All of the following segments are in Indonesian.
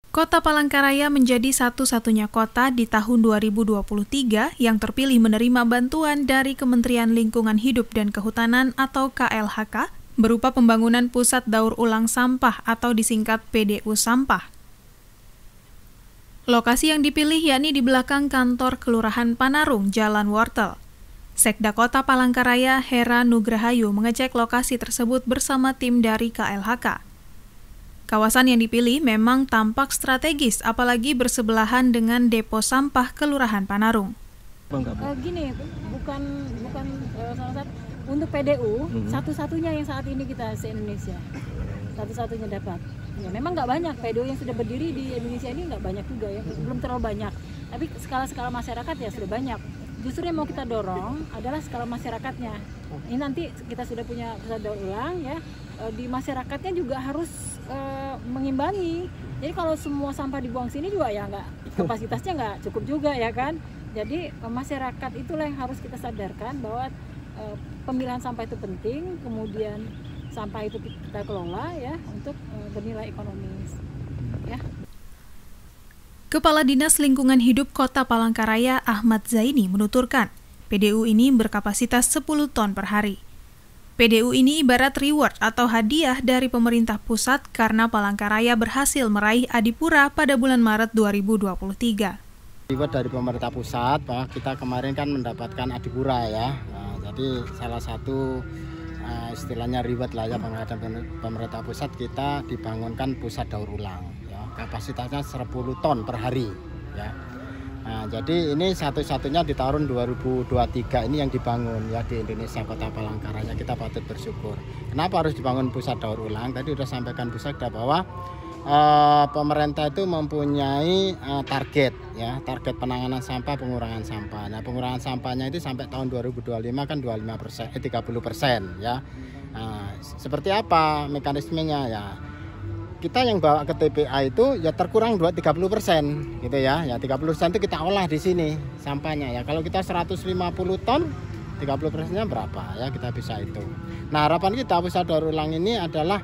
Kota Palangkaraya menjadi satu-satunya kota di tahun 2023 yang terpilih menerima bantuan dari Kementerian Lingkungan Hidup dan Kehutanan atau KLHK berupa pembangunan pusat daur ulang sampah atau disingkat PDU Sampah. Lokasi yang dipilih yakni di belakang kantor Kelurahan Panarung, Jalan Wortel. Sekda Kota Palangkaraya Hera Nugrahayu mengecek lokasi tersebut bersama tim dari KLHK. Kawasan yang dipilih memang tampak strategis, apalagi bersebelahan dengan depo sampah Kelurahan Panarung. Gini, bukan salah satu untuk PDU satu-satunya yang saat ini kita se-Indonesia, satu-satunya dapat. Ya, memang nggak banyak PDU yang sudah berdiri di Indonesia ini, nggak banyak juga ya, belum terlalu banyak. Tapi skala masyarakat ya sudah banyak. Justru yang mau kita dorong adalah skala masyarakatnya. Ini nanti kita sudah punya pusat daur ulang ya, di masyarakatnya juga harus mengimbangi. Jadi kalau semua sampah dibuang sini juga ya nggak, kapasitasnya nggak cukup juga ya kan. Jadi masyarakat itulah yang harus kita sadarkan bahwa pemilihan sampah itu penting, kemudian sampah itu kita kelola ya untuk bernilai ekonomis ya. Kepala Dinas Lingkungan Hidup Kota Palangkaraya Ahmad Zaini menuturkan, PDU ini berkapasitas 10 ton per hari. PDU ini ibarat reward atau hadiah dari pemerintah pusat karena Palangkaraya berhasil meraih Adipura pada bulan Maret 2023. Reward dari pemerintah pusat bahwa kita kemarin kan mendapatkan Adipura ya. Nah, jadi salah satu istilahnya reward lah ya, penghargaan pemerintah pusat, kita dibangunkan pusat daur ulang ya. Kapasitasnya 10 ton per hari ya. Nah, jadi ini satu-satunya di tahun 2023 ini yang dibangun ya di Indonesia, Kota Palangkaraya. Kita patut bersyukur. Kenapa harus dibangun pusat daur ulang? Tadi sudah sampaikan Bu Sekda bahwa pemerintah itu mempunyai target ya, target penanganan sampah, pengurangan sampah. Nah, pengurangan sampahnya itu sampai tahun 2025 kan 30% ya. Nah, seperti apa mekanismenya ya? Kita yang bawa ke TPA itu ya terkurang 30% gitu ya. Ya 30% itu kita olah di sini sampahnya ya. Kalau kita 150 ton, 30%-nya berapa ya, kita bisa hitung. Nah, harapan kita pusat daur ulang ini adalah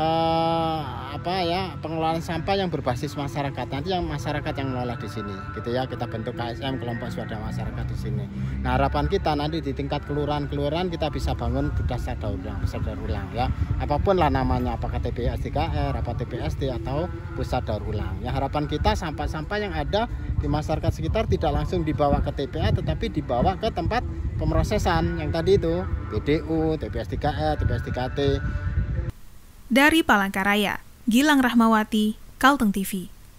pengelolaan sampah yang berbasis masyarakat. Nanti yang masyarakat yang mengelola di sini gitu ya. Kita bentuk KSM, kelompok swadaya masyarakat di sini. Nah, harapan kita nanti di tingkat kelurahan kita bisa bangun pusat daur ulang ya. Apapun lah namanya, apakah TPS 3R, apa TPSD atau pusat daur ulang. Ya, harapan kita sampah-sampah yang ada di masyarakat sekitar tidak langsung dibawa ke TPA, tetapi dibawa ke tempat pemrosesan yang tadi itu, PDU, TPS 3R, TPS 3T. Dari Palangkaraya, Gilang Rahmawati, Kalteng TV.